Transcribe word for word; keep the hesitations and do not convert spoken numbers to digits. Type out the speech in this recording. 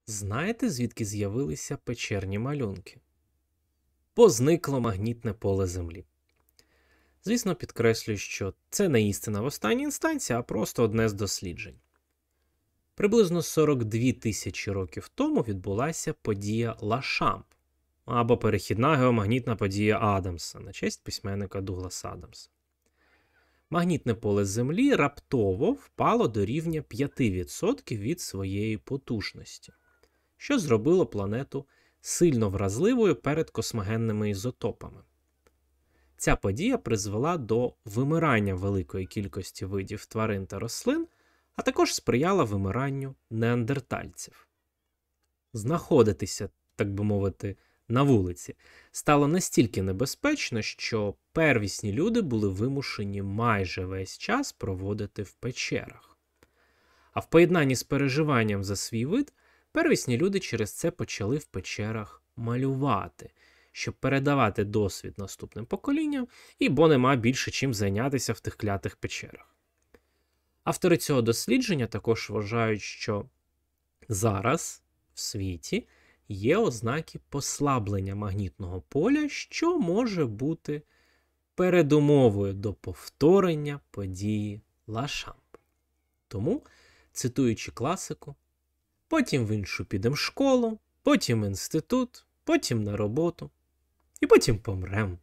Знаєте, звідки з'явилися печерні малюнки? Позникло магнітне поле Землі. Звісно, підкреслюю, що це не істина в останній інстанції, а просто одне з досліджень. Приблизно сорок дві тисячі років тому відбулася подія Лашамп, або перехідна геомагнітна подія Адамса на честь письменника Дугласа Адамса. Магнітне поле Землі раптово впало до рівня п'ять відсотків від своєї потужності, що зробило планету сильно вразливою перед космогенними ізотопами. Ця подія призвела до вимирання великої кількості видів тварин та рослин, а також сприяла вимиранню неандертальців. Знаходитися, так би мовити, на вулиці стало настільки небезпечно, що первісні люди були вимушені майже весь час проводити в печерах. А в поєднанні з переживанням за свій вид, первісні люди через це почали в печерах малювати, щоб передавати досвід наступним поколінням, і бо нема більше чим зайнятися в тих клятих печерах. Автори цього дослідження також вважають, що зараз в світі є ознаки послаблення магнітного поля, що може бути передумовою до повторення події Лашамп. Тому, цитуючи класику, потім в іншу підем школу, потім в інститут, потім на роботу, і потім помрем.